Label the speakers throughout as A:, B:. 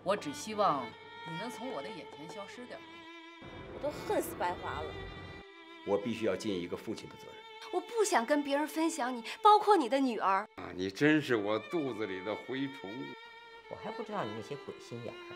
A: 我只希望你能从我的眼前消失掉。
B: 我都恨死白华了。
C: 我必须要尽一个父亲的责任。
D: 我不想跟别人分享你，包括你的女儿。
E: 啊，你真是我肚子里的蛔虫。
F: 我还不知道你那些鬼心眼儿。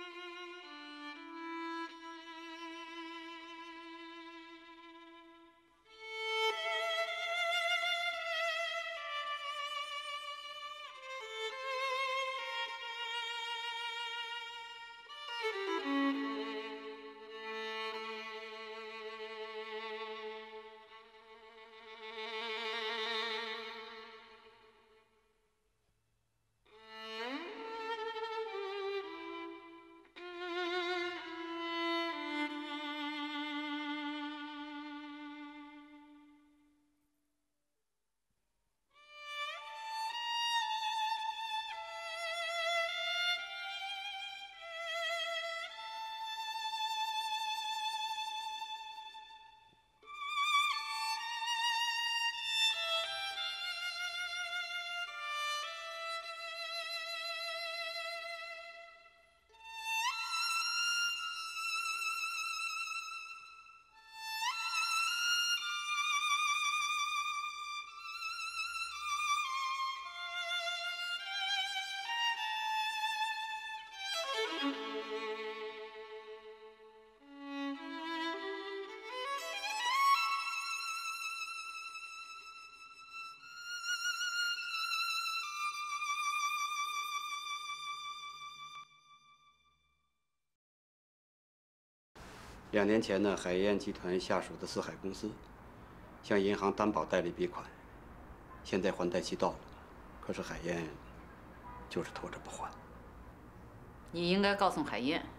C: 2年前呢，海燕集团下属的四海公司向银行担保贷了一笔款，现在还贷期到了，可是海燕就是拖着不还。
A: 你应该告诉海燕。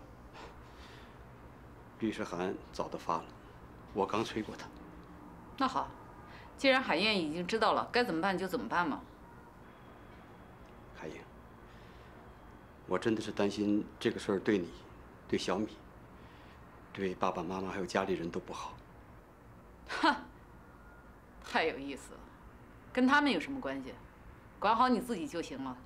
C: 律师函早都发了，我刚催过他。
A: 那好，既然海燕已经知道了，该怎么办就怎么办嘛。
C: 海燕，我真的是担心这个事儿对你、对小米。 对爸爸妈妈还有家里人都不好。
A: 哈，太有意思了，跟他们有什么关系？管好你自己就行了。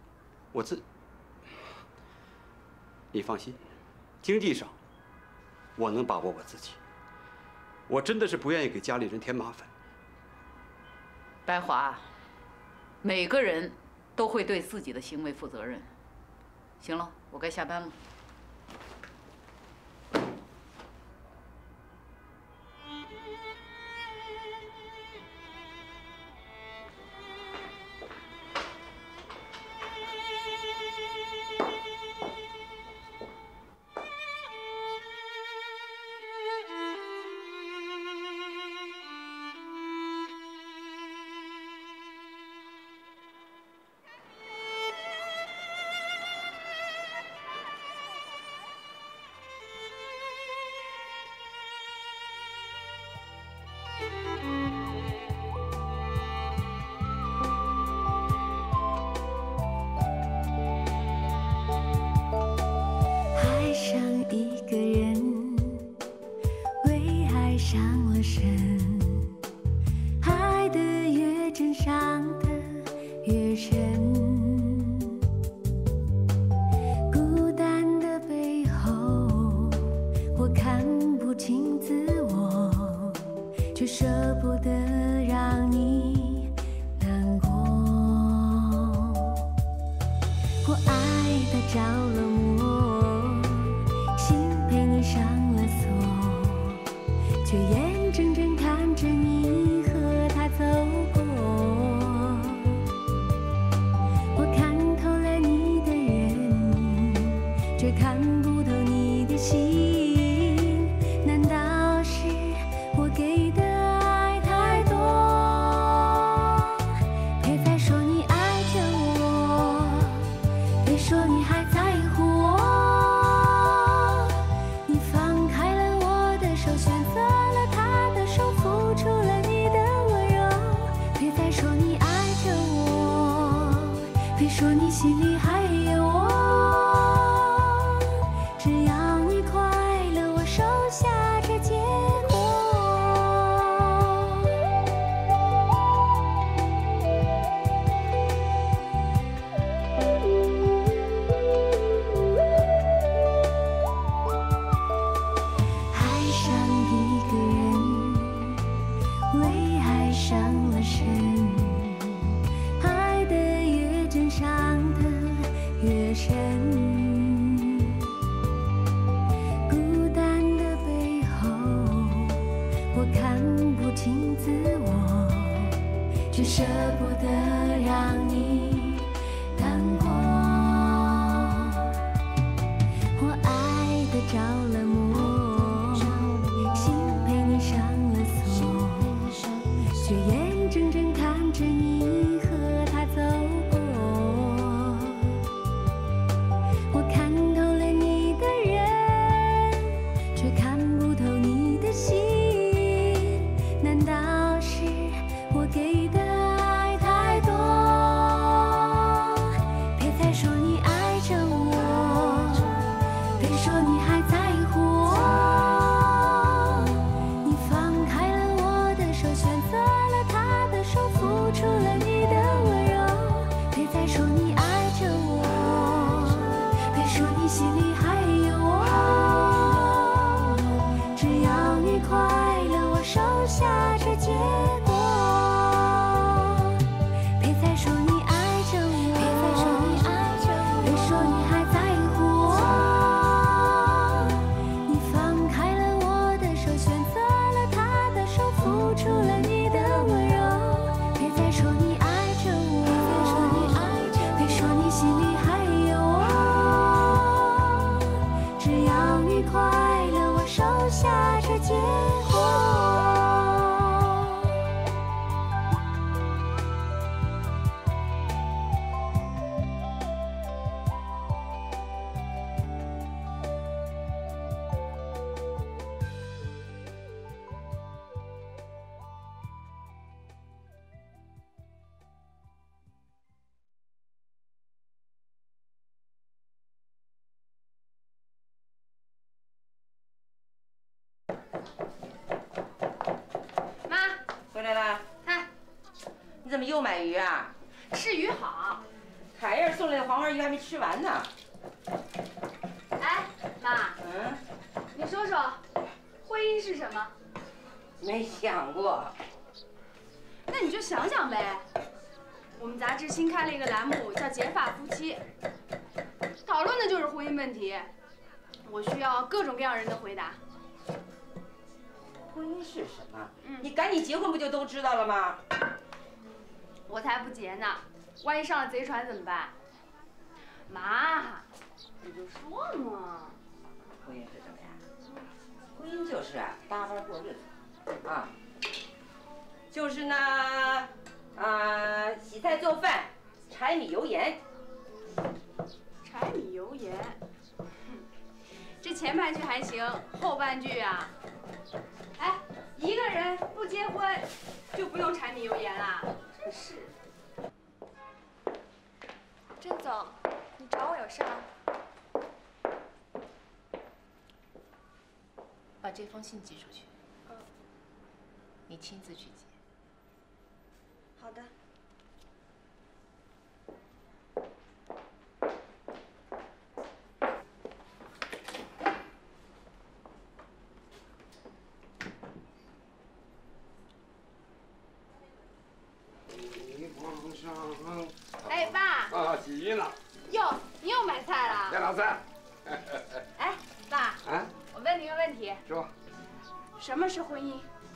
C: 你放心，经济上我能把握我自己。我真的是不愿意给家里人添麻烦。
A: 白华，每个人都会对自己的行为负责任。行了，我该下班了。
G: 说你心里还有我。 孤单的背后，我看不清自我，却舍不得让你难过。我爱的着了魔，心陪你上了锁，却眼睁睁看着你和他走过。我看透了你的人，却看不透你的心。难道是我给的爱太多？别再说你爱着我，别说你还在乎我。你放开了我的手，选择了他的手，付出了你的温柔。别再说你爱着我，别说你心里还有我。只要你快乐，我收下这结果。别再说你爱着我，别再说你爱着我，别说你还在乎我。你放开了我的手，选择了他的手，付出了你的温柔。别再说你爱着我，别再说你爱着我，别说你心里还有我。只要你快乐，我收下这结果。
B: 妈，
F: 回来了，
B: 看，
F: 你怎么又买鱼啊？
B: 吃鱼好。
F: 海燕送来的黄花鱼还没吃完呢。
B: 哎，妈，你说说，婚姻是什么？
F: 没想过。
B: 那你就想想呗。我们杂志新开了一个栏目，叫“结发夫妻”，讨论的就是婚姻问题。我需要各种各样人的回答。
F: 婚姻是什么？你赶紧结婚不就都知道了吗？
B: 我才不结呢，万一上了贼船怎么办？妈，你就说嘛。
F: 婚姻是什么呀？婚姻就是搭伴过日子，就是呢，洗菜做饭，柴米油盐。
B: 柴米油盐，这前半句还行，后半句啊，哎，一个人不结婚就不用柴米油盐啦，真是。
D: 郑总，你找我有事吗？
H: 把这封信寄出去。你亲自去接。
D: 好的。
B: 哎，爸。
E: 啊，洗衣呢。
B: 哟，你又买菜了？
E: 杨老三。
B: 哎，爸。
E: 啊？
B: 我问你个问题。
E: 说。
B: 什么是婚姻？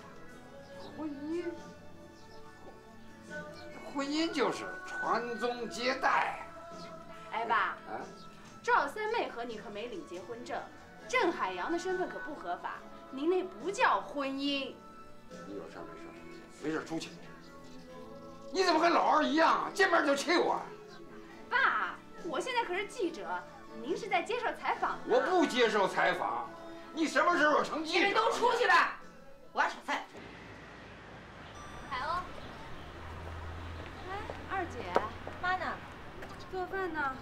E: 婚姻就是传宗接代。
B: 哎，爸。赵三妹和你可没领结婚证，郑海洋的身份可不合法，您那不叫婚姻。
E: 你有事没事？没事出去。你怎么跟老二一样，见面就气我？
B: 爸，我现在可是记者，您是在接受采访呢。
E: 我不接受采访。你什么时候成记者？
F: 你们都出去吧，我要炒菜。
B: 海鸥。哎，二姐，
D: 妈呢？
B: 做饭呢。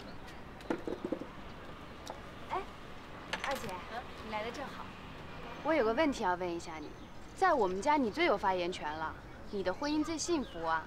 B: 哎，二姐，你来的正好。我有个问题要问一下你，在我们家你最有发言权了，你的婚姻最幸福啊。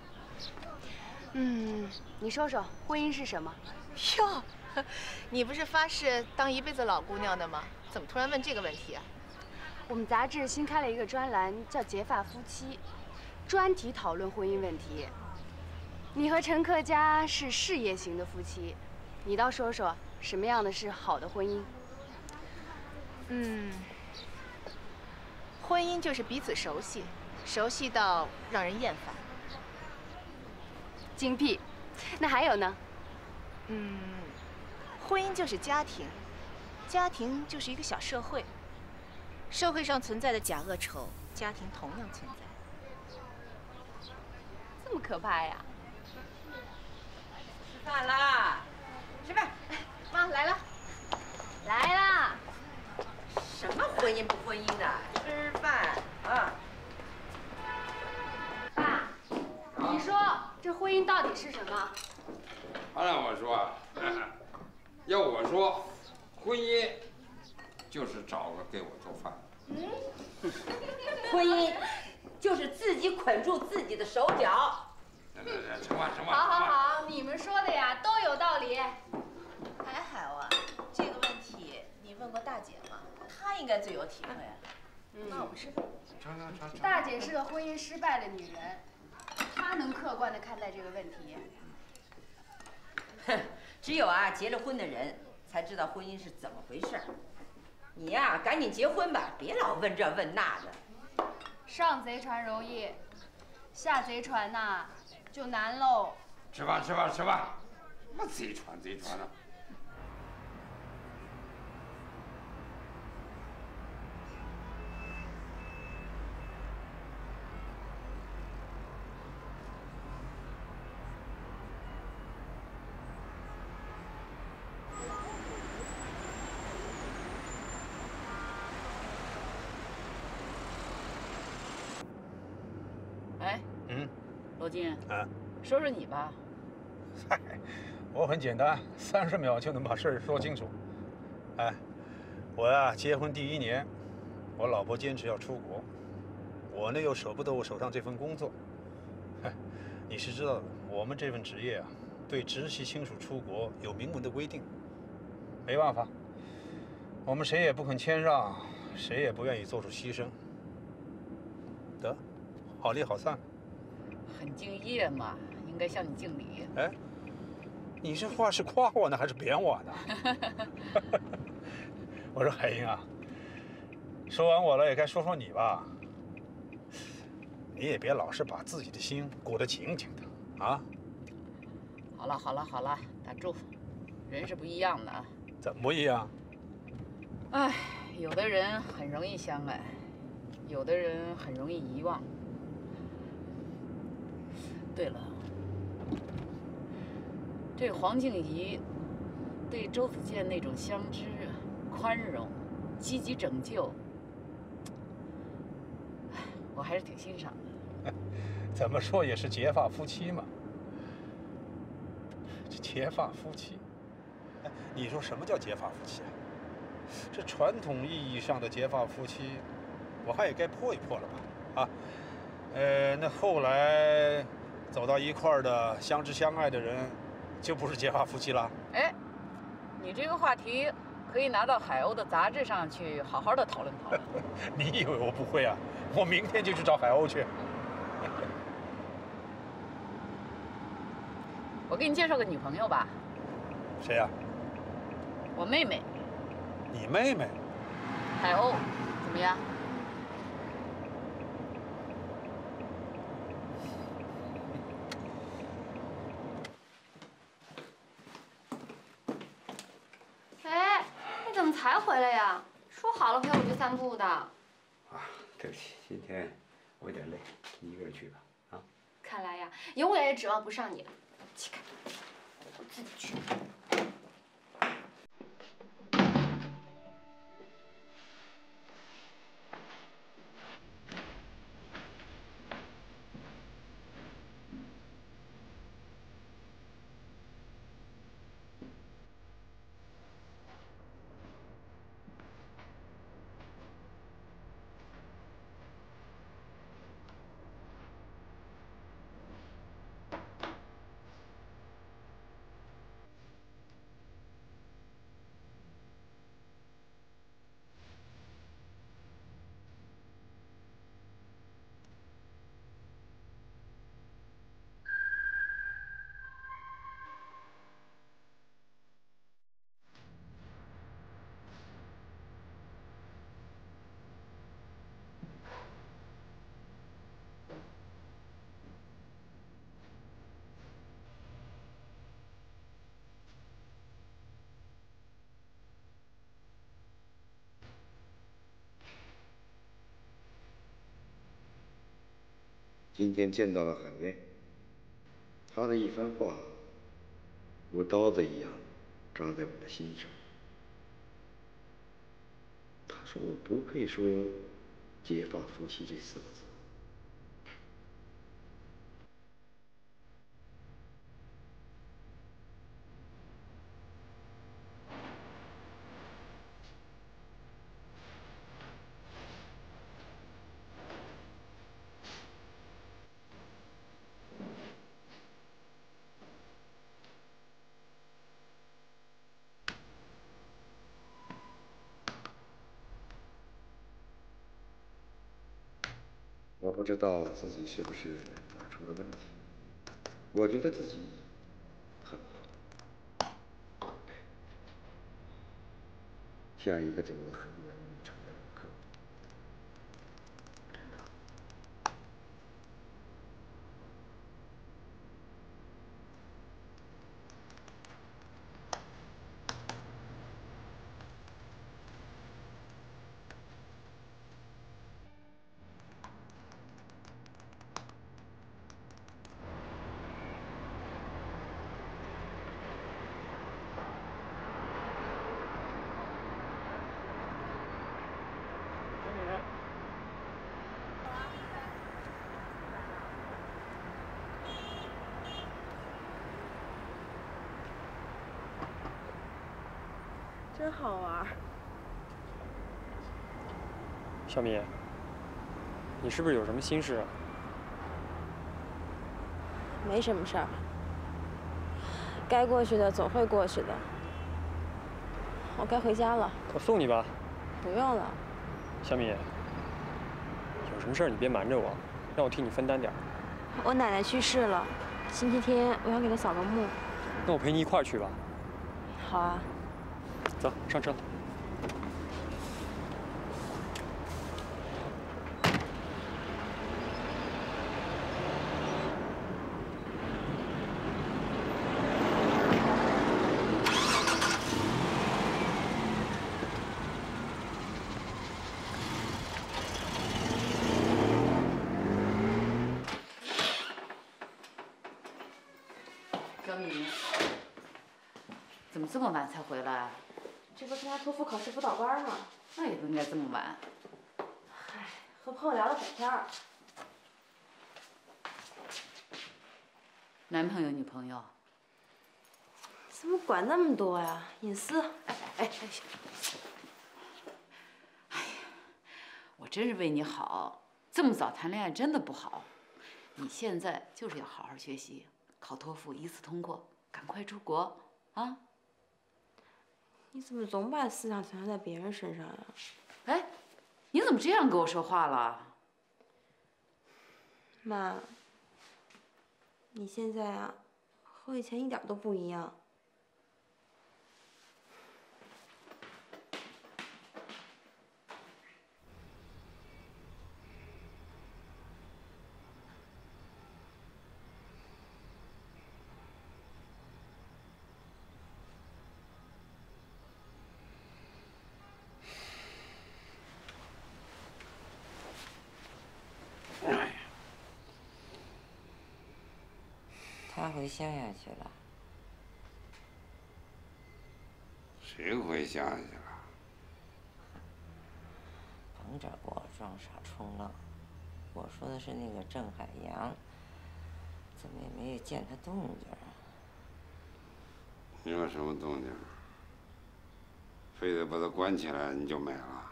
B: 你说说婚姻是什么？
H: 哟，你不是发誓当一辈子老姑娘的吗？怎么突然问这个问题啊？
B: 我们杂志新开了一个专栏，叫“结发夫妻”，专题讨论婚姻问题。你和陈克家是事业型的夫妻，你倒说说，
D: 什么样的是好的婚姻？
H: 婚姻就是彼此熟悉，熟悉到让人厌烦。
D: 精辟。那还有呢？
H: 婚姻就是家庭，家庭就是一个小社会。社会上存在的假恶丑，家庭同样存在。
D: 这么可怕呀？
F: 吃饭啦！吃饭。
D: 妈来了，来啦！
F: 什么婚姻不婚姻的？吃饭啊！
D: 爸，你说这婚姻到底是什么？
E: 他让我说啊，要我说，婚姻就是找个给我做饭。
F: 婚姻就是自己捆住自己的手脚。
E: 成吧成吧。
B: 好好好，你们说的呀都有道理。
H: 还好啊，这个问题你问过大姐吗？她应该最有体会啊。那我们吃饭。
E: 成。
B: 大姐是个婚姻失败的女人，她能客观地看待这个问题。
F: 哼，只有结了婚的人才知道婚姻是怎么回事。你呀，赶紧结婚吧，别老问这问那的。
B: 上贼船容易，下贼船呐就难喽。
E: 吃饭。什么贼船啊！
A: 哎，罗金，说说你吧。
I: 嗨，我很简单，30秒就能把事儿说清楚。哎，我呀，结婚第1年，我老婆坚持要出国，我呢又舍不得我手上这份工作。你是知道的，我们这份职业啊，对直系亲属出国有明文的规定。没办法，我们谁也不肯谦让，谁也不愿意做出牺牲。得，好离好散。
A: 很敬业嘛，应该向你敬礼。
I: 哎，你这话是夸我呢，还是贬我呢？我说海英啊，说完我了，也该说说你吧。你也别老是把自己的心裹得紧紧的啊。
A: 好了，打住，人是不一样的啊。
I: 怎么不一样？
A: 哎，有的人很容易相爱，有的人很容易遗忘。对了，这黄静怡对周子健那种相知、宽容、积极拯救，我还是挺欣赏的。
I: 怎么说也是结发夫妻嘛。这结发夫妻，哎，你说什么叫结发夫妻啊？这传统意义上的结发夫妻，我看也该破一破了吧？啊，那后来走到一块儿的相知相爱的人，就不是结发夫妻了？
A: 哎，你这个话题可以拿到海鸥的杂志上去好好的讨论讨论。
I: 你以为我不会啊？我明天就去找海鸥去。
A: 我给你介绍个女朋友吧。
I: 谁呀？
A: 我妹妹。
I: 你妹妹？
A: 海鸥，怎么样？
D: 哎，你怎么才回来呀？说好了陪我去散步的。
C: 啊，对不起，今天我有点累，你一个人去吧。啊。
D: 看来呀，永远也指望不上你了。起开，我自己去。
C: 今天见到了海燕，他的一番话，如刀子一样扎在我的心上。他说我不配说“结发夫妻”这4个字。我不知道自己是不是哪出了问题，我觉得自己很好。像一个走了很远旅程的旅客。
B: 真好玩。
J: 小米，你是不是有什么心事啊？
B: 没什么事儿，该过去的总会过去的。我该回家了。
J: 我送你吧。
B: 不用了。
J: 小米，有什么事儿你别瞒着我，让我替你分担点儿。
B: 我奶奶去世了，星期天我想给她扫个墓。
J: 那我陪你一块儿去吧。
B: 好啊。
J: 走，上车。
A: 小米，怎么这么晚才回来？
B: 这不参加托福考试辅导班吗？
A: 那也不应该这么晚。
B: 唉，和朋友聊了会天儿。
A: 男朋友、女朋友？
B: 怎么管那么多呀？隐私。
A: 哎，我真是为你好。这么早谈恋爱真的不好。你现在就是要好好学习，考托福一次通过，赶快出国啊！
B: 你怎么总把思想强加在别人身上呀？
A: 哎，你怎么这样跟我说话了？
B: 妈，你现在啊，和以前一点都不一样。
F: 他回乡下去了。
E: 谁回乡下去了？
F: 甭这给我装傻充愣。我说的是那个郑海洋，怎么也没有见他动静啊？
E: 你有什么动静？非得把他关起来，你就美了？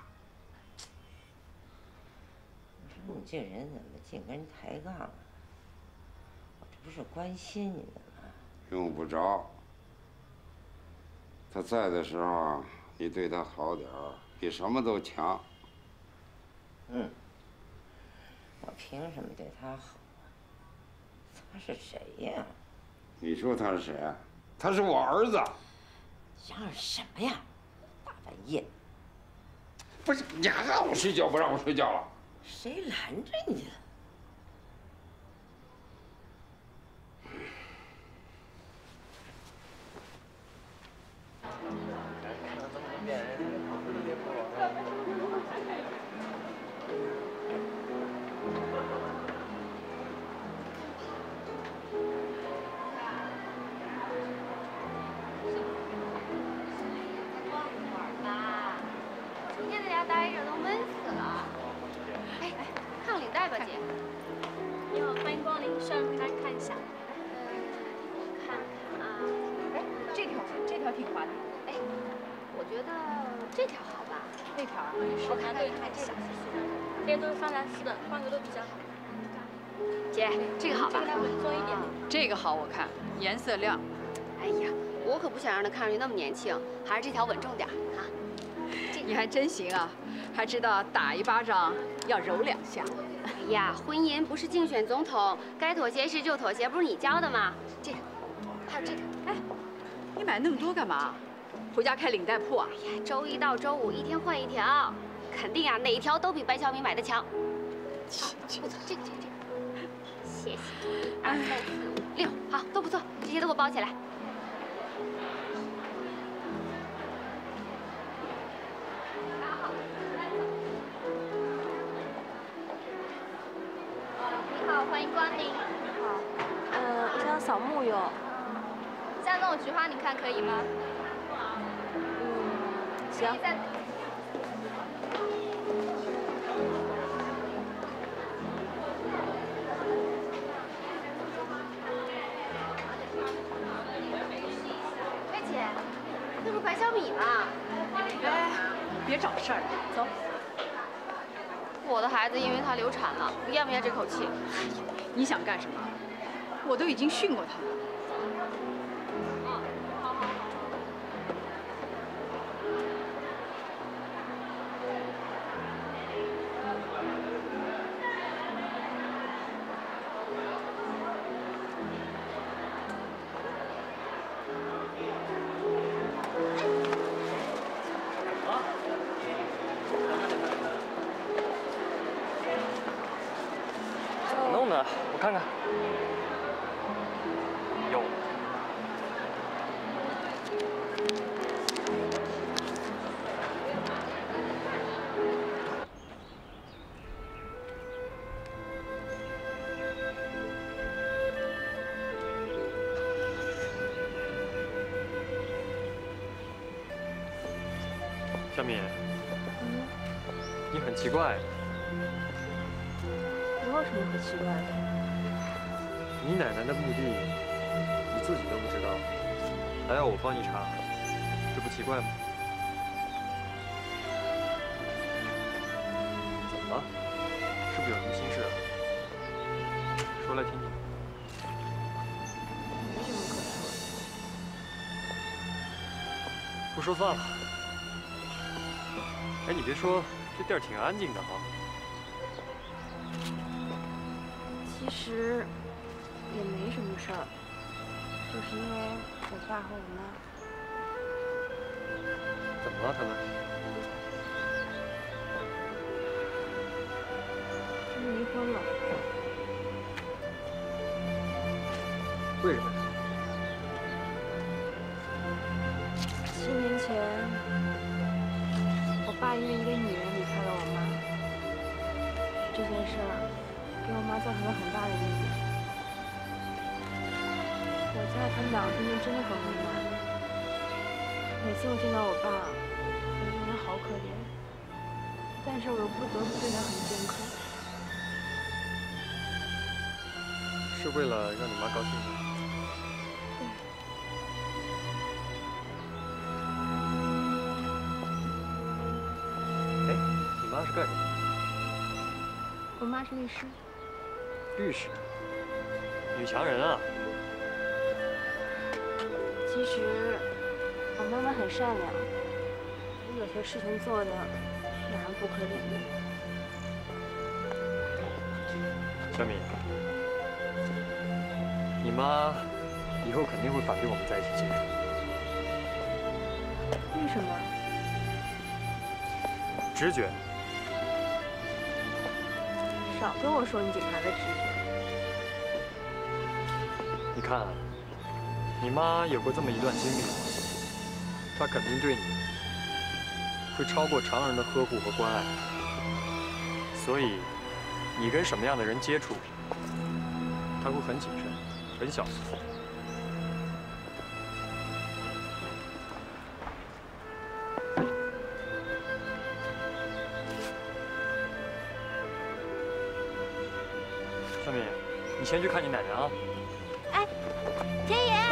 F: 我说你这人怎么净跟人抬杠啊？我这不是关心你呢吗？
E: 用不着。他在的时候，你对他好点儿，比什么都强。
F: 嗯。我凭什么对他好啊？他是谁呀？
E: 你说他是谁？他是我儿子。
F: 嚷嚷什么呀？大半夜。
E: 不是，你还让我睡觉不让我睡觉了？
F: 谁拦着你了？
D: 家待着都闷死了。哎，看领带吧，姐。
K: 你好，欢迎光临，需要人陪大家看一下。
D: 看看啊，
A: 哎，这条挺滑的。
D: 哎，我觉得这条好吧？
A: 这条啊，
K: 我看对看一下。这些都是方兰丝的，风格都比较好。
D: 姐，这个好吧？
K: 这个它稳重一点。
A: 这个好，我看颜色亮。
D: 哎呀，我可不想让他看上去那么年轻，还是这条稳重点啊。
A: 你还真行啊，还知道打一巴掌要揉2下。
D: 哎呀，婚姻不是竞选总统，该妥协时就妥协，不是你教的吗？这个，还有这个。
A: 哎，你买那么多干嘛？回家开领带铺啊？
D: 哎呀，周一到周五一天换一条，肯定啊，哪一条都比白小米买的强。不错，这个，谢谢。2、3、4、5、6，好，都不错，这些都给我包起来。
K: 你好，欢迎光临。好，我想扫墓哟。像那种菊花，你看可以吗？行。
D: 哎姐，那不是白小米吗？
A: 哎，别找事儿，走。
D: 我的孩子因为他流产了，你咽不咽这口气？
A: 你想干什么？我都已经训过他了。
J: 弄的，我看看。有。小敏，你很奇怪。
K: 我有什么可奇怪的？
J: 你奶奶的墓地，你自己都不知道，还要我帮你查，这不奇怪吗？怎么了？是不是有什么心事啊？说来听听。
K: 没什么可说的。
J: 不说算了。哎，你别说，这地儿挺安静的哈。
K: 其实也没什么事儿，就是因为我爸和我妈。
J: 怎么了他们？
K: 他们离婚了。
J: 为什么呀
K: ？7年前，我爸因为一个女人离开了我妈，这件事儿给我妈造成了很大的阴影。我家他们两个中间真的很温暖。每次我见到我爸，我就觉得好可怜，但是我又不得不对他很苛刻。
J: 是为了让你妈高兴吗？哎，你妈是干什么的？
K: 我妈是律师。
J: 律师？女强人啊！
K: 其实我妈妈很善良，有些事情做的让人不可理喻。
J: 小敏，你妈以后肯定会反对我们在一起结婚。
K: 为什么？
J: 直觉。
K: 少跟我说你警察的直觉。
J: 你看，你妈有过这么一段经历，她肯定对你会超过常人的呵护和关爱。所以，你跟什么样的人接触，她会很谨慎，很小心。 胜敏，你先去看你奶奶啊。
D: 哎，田野。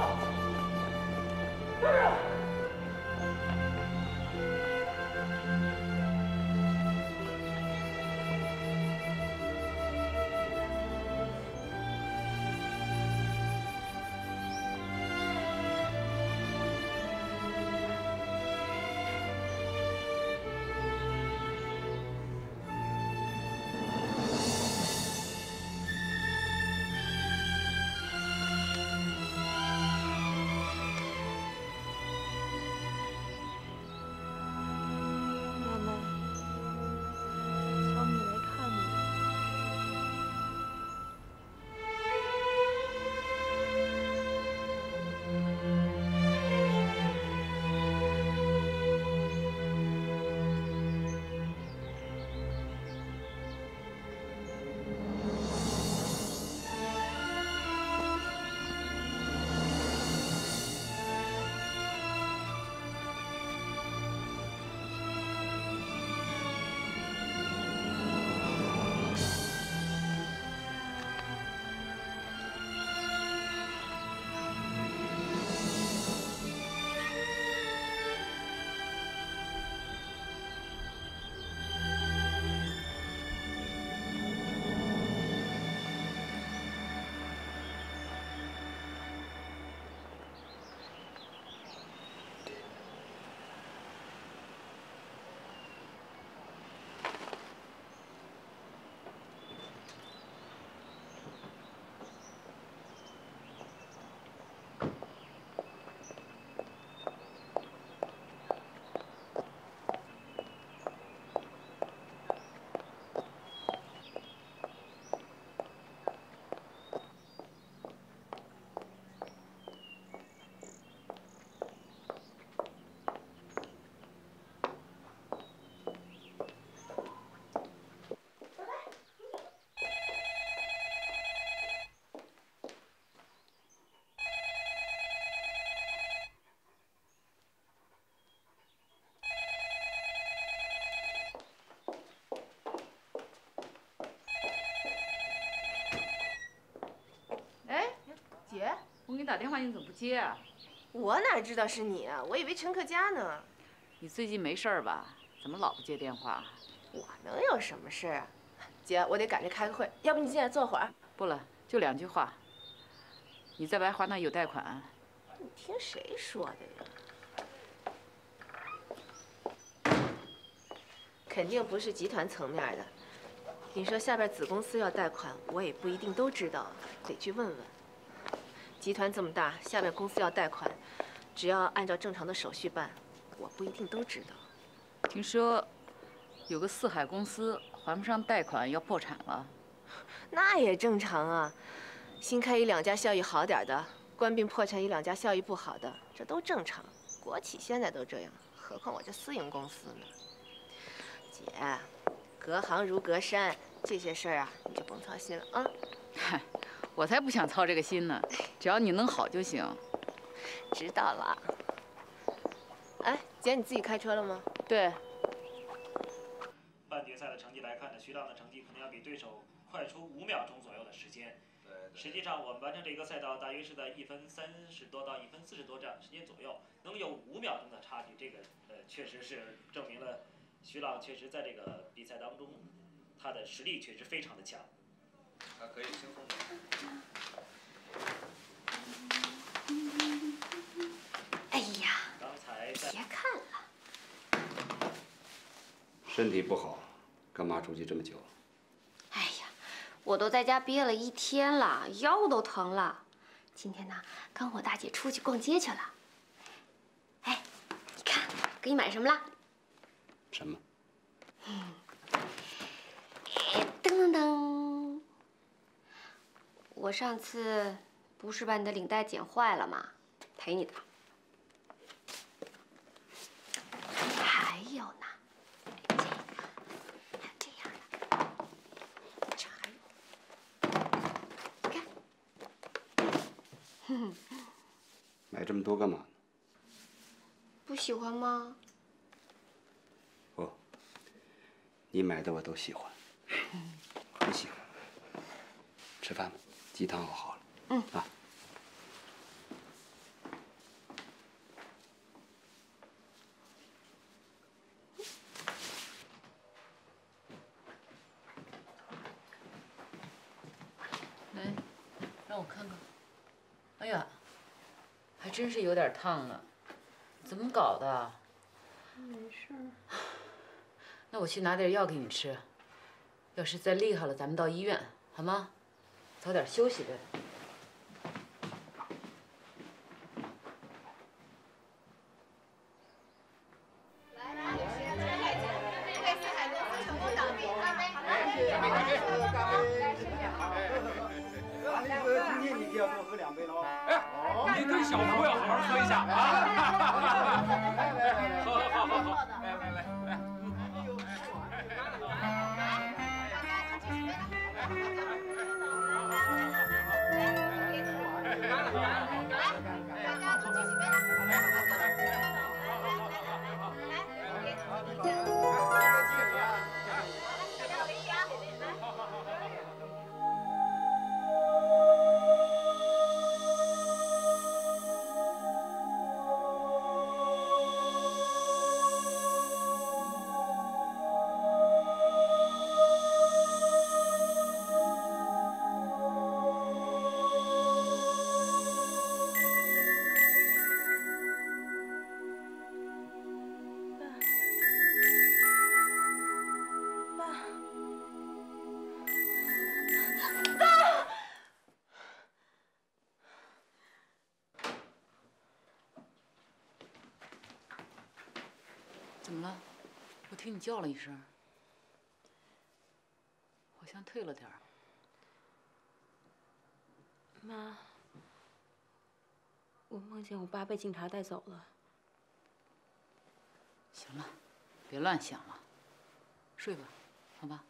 A: 姐，我给你打电话，你怎么不接啊？
H: 我哪知道是你啊？我以为陈克家呢。
A: 你最近没事儿吧？怎么老不接电话？
H: 我能有什么事啊？姐，我得赶着开个会，要不你进来坐会儿？
A: 不了，就2句话。你在白华那有贷款？
H: 你听谁说的呀？肯定不是集团层面的。你说下边子公司要贷款，我也不一定都知道，得去问问。集团这么大，下边公司要贷款，只要按照正常的手续办，我不一定都知道。
A: 听说有个四海公司还不上贷款要破产了。
H: 那也正常啊，新开1、2家效益好点的，关并破产1、2家效益不好的，这都正常。国企现在都这样，何况我这私营公司呢？姐，隔行如隔山，这些事儿啊，你就甭操心了啊。
A: 嗨，我才不想操这个心呢，只要你能好就行。
H: 知道了。哎，姐，你自己开车了吗？
A: 对。
L: 半决赛的成绩来看呢，徐浪的成绩可能要比对手快出5秒钟左右的时间。实际上我们完成这个赛道大约是在1分30多到1分40多这样的时间左右，能有5秒钟的差距，这个确实是证明了徐浪确实在这个比赛当中，他的实力确实非常的强。
M: 他可以轻松的。
D: 哎呀，
L: 刚才
D: 别看了。
C: 身体不好，干嘛出去这么久？
D: 哎呀，我都在家憋了1天了，腰都疼了。今天呢，跟我大姐出去逛街去了。哎，你看，给你买什么了？
C: 什么？
D: 噔噔噔！我上次不是把你的领带剪坏了吗？赔你的。还有呢，这个，还有这样的，这还有，你看，哼哼，
C: 买这么多干嘛呢？
D: 不喜欢吗？
C: 不，你买的我都喜欢，很喜欢。 吃饭吧，鸡汤熬好了。
H: 嗯
C: 啊。
A: 来，让我看看。哎呀，还真是有点烫呢，怎么搞的？
K: 没事。
A: 那我去拿点药给你吃，要是再厉害了，咱们到医院，好吗？早点休息呗。
N: 今天你就要多喝2杯了哦。
O: 哎，你跟小福要好好喝一下啊！好，来。
A: 怎么了？我听你叫了一声，好像退了点儿。
K: 妈，我梦见我爸被警察带走了。
A: 行了，别乱想了，睡吧，好吧？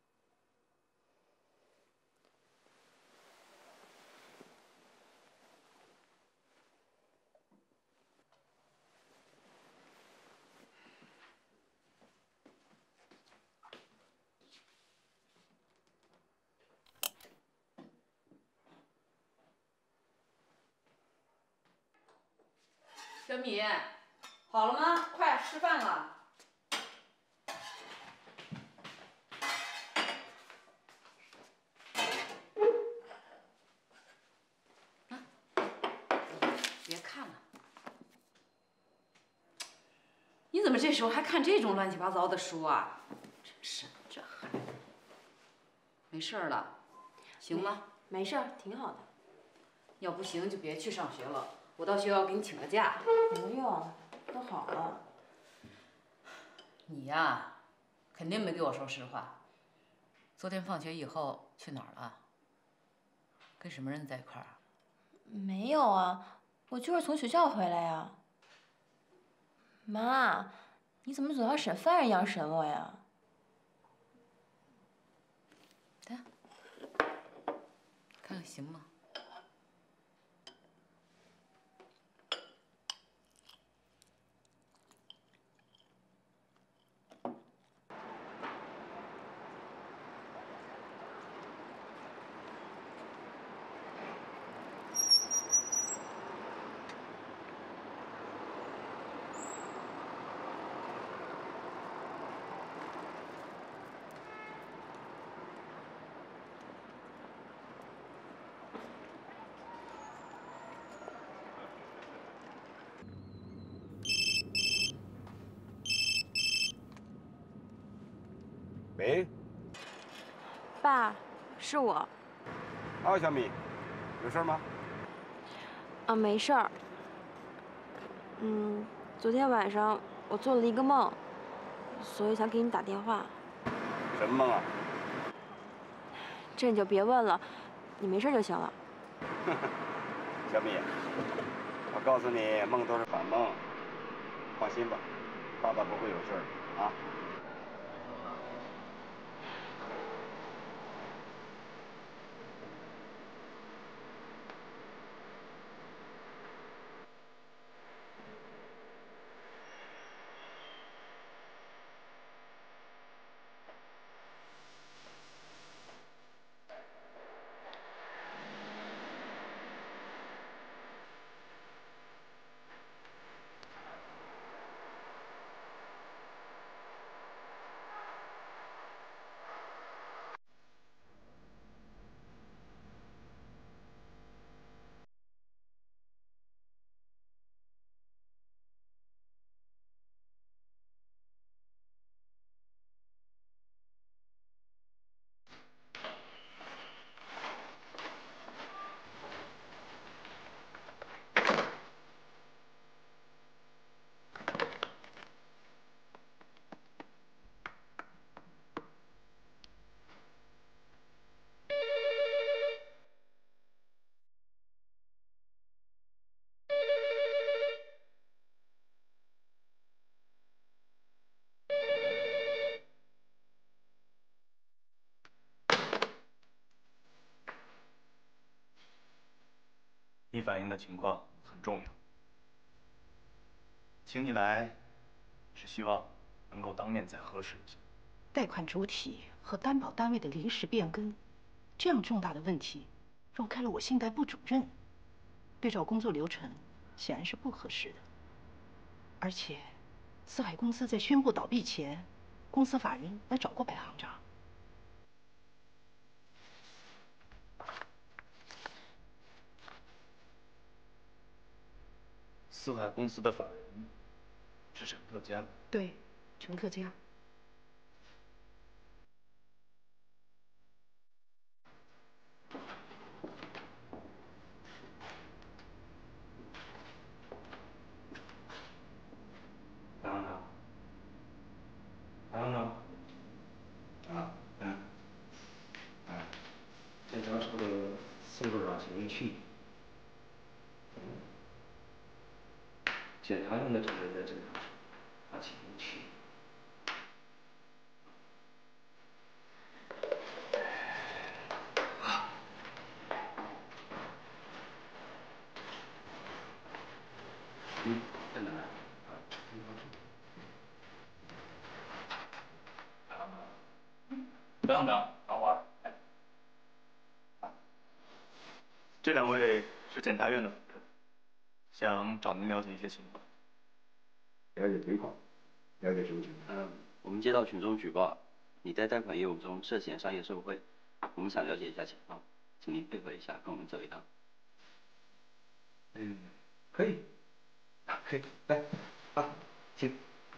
A: 小米，好了吗？快吃饭了。啊，别看了。你怎么这时候还看这种乱七八糟的书啊？真是，这孩子。没事了，行吗？
K: 没事儿，挺好的。
A: 要不行就别去上学了。我到学校给你请个假。
K: 不用，都好了。
A: 你呀，肯定没给我说实话。昨天放学以后去哪儿了？跟什么人在一块儿？
K: 没有啊，我就是从学校回来呀。妈，你怎么总像审犯人一样审我呀？
A: 看看行吗？
I: 喂，
K: 爸，是我。
I: 啊，小米，有事吗？
K: 啊，没事儿。昨天晚上我做了一个梦，所以想给你打电话。
I: 什么梦啊？
K: 这你就别问了，你没事就行了。
I: 小米，我告诉你，梦都是反梦，放心吧，爸爸不会有事儿啊。
P: 反映的情况很重要，请你来是希望能够当面再核实一下。
Q: 贷款主体和担保单位的临时变更，这样重大的问题，绕开了我信贷部主任，对照工作流程，显然是不合适的。而且，四海公司在宣布倒闭前，公司法人来找过白行长。
P: 四海公司的法人是陈克家。
Q: 对，陈克家。
P: 白行长，白行长，啊，检查出了送入软性气。检查用的这个在这个软性气。在哪儿？白行长，等会儿。这两位是检察院的同志，想找您了解一些情况。
C: 了解情况，了解什么情况？
R: 我们接到群众举报，你在贷款业务中涉嫌商业受贿，我们想了解一下情况，请您配合一下，跟我们走一趟。
C: 可以，可以，来，啊，请，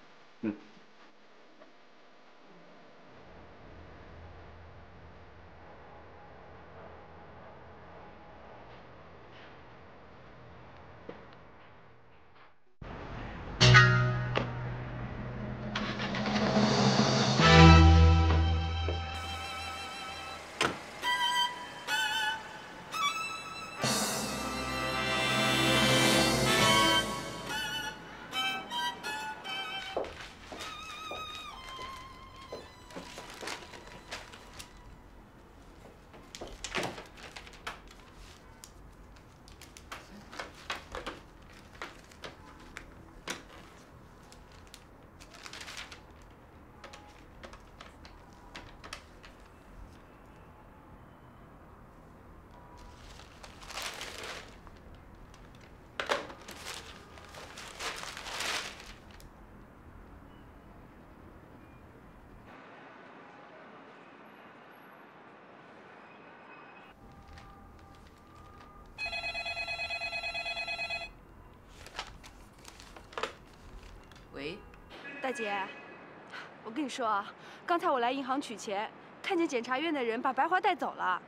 A: 喂，
B: 大姐，我跟你说啊，刚才我来银行取钱，看见检察院的人把白华带走了。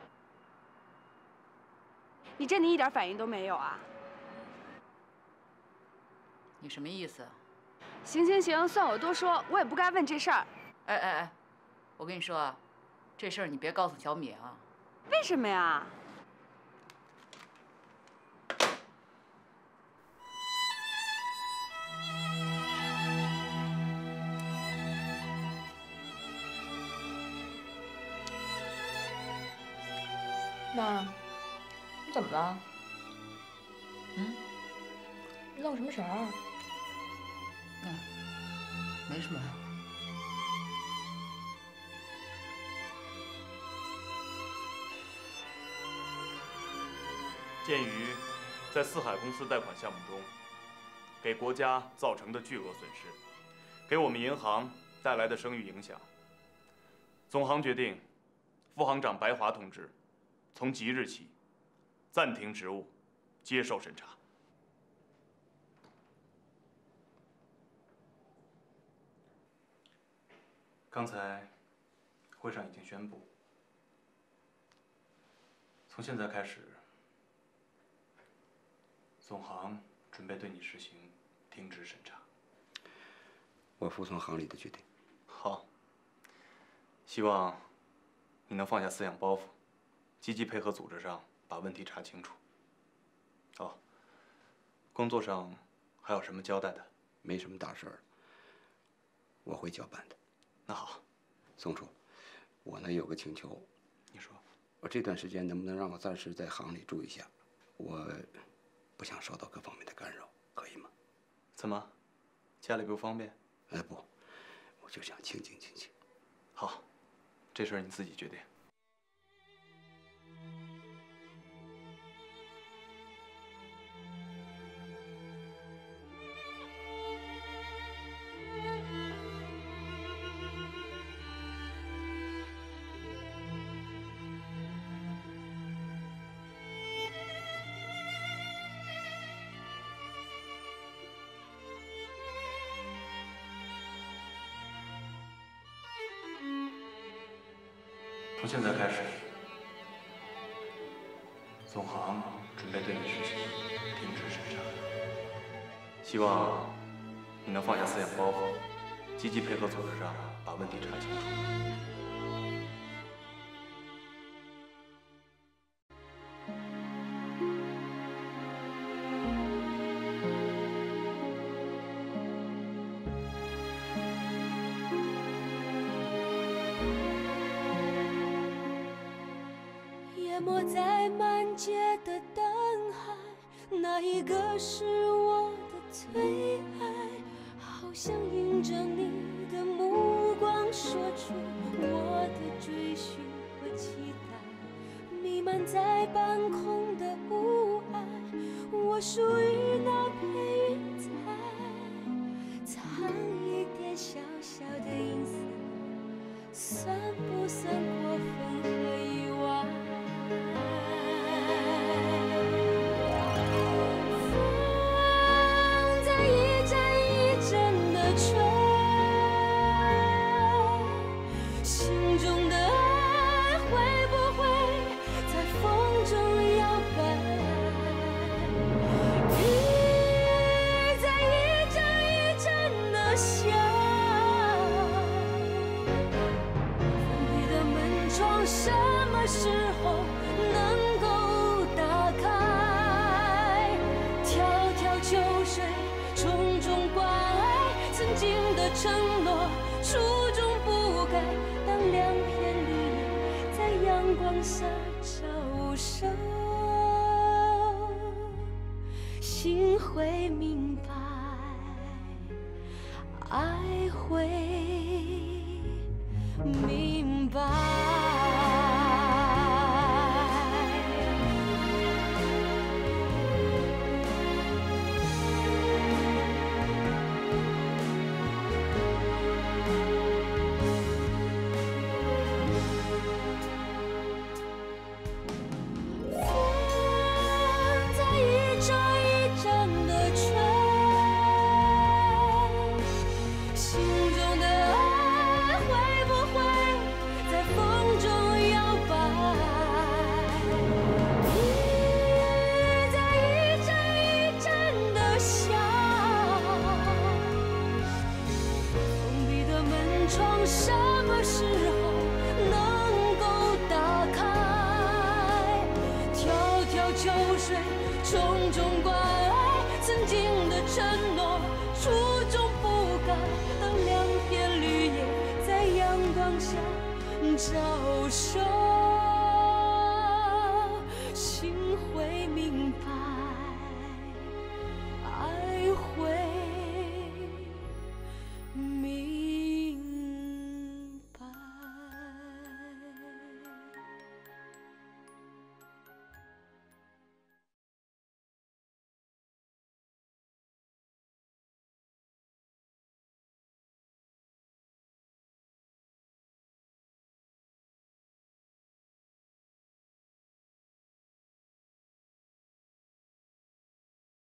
B: 你这你一点反应都没有啊？
A: 你什么意思？
B: 行行行，算我多说，我也不该问这事儿。
A: 哎，我跟你说啊，这事儿你别告诉小米啊。
B: 为什么呀？
K: 妈，你怎么了？你愣什么神儿？
A: 没什么。
P: 鉴于在四海公司贷款项目中，给国家造成的巨额损失，给我们银行带来的声誉影响，总行决定，副行长白华同志从即日起暂停职务，接受审查。刚才会上已经宣布，从现在开始，总行准备对你实行停职审查。
C: 我服从行里的决定。
P: 好，希望你能放下思想包袱，积极配合组织上把问题查清楚。哦，工作上还有什么交代的？
C: 没什么大事儿，我会交办的。
P: 那好，
C: 宋处，我呢有个请求。
P: 你说。
C: 我这段时间能不能让我暂时在行里住一下？ 我不想受到各方面的干扰，可以吗？
P: 怎么，家里不方便？
C: 哎不，我就想清静清静。
P: 好，这事儿你自己决定。 从现在开始，总行准备对你实行停职审查。希望你能放下思想包袱，积极配合组织上把问题查清楚。
G: 淹没在满街的灯海，哪一个是我的最爱？好想迎着你的目光，说出我的追寻和期待。弥漫在半空的雾霭，我属于那片云彩，藏一点小小的隐私，算不算过分和意外？ 风在一阵一阵的吹，心中的爱会不会在风中摇摆？雨在一阵一阵的下，封闭的门窗什么时候能够打开？迢迢秋水，重重关爱，曾经的承诺，初衷不改。当两片绿叶在阳光下招手，心会明白，爱会明白。 什么时候能够打开？迢迢秋水，重重关爱，曾经的承诺，初衷不改。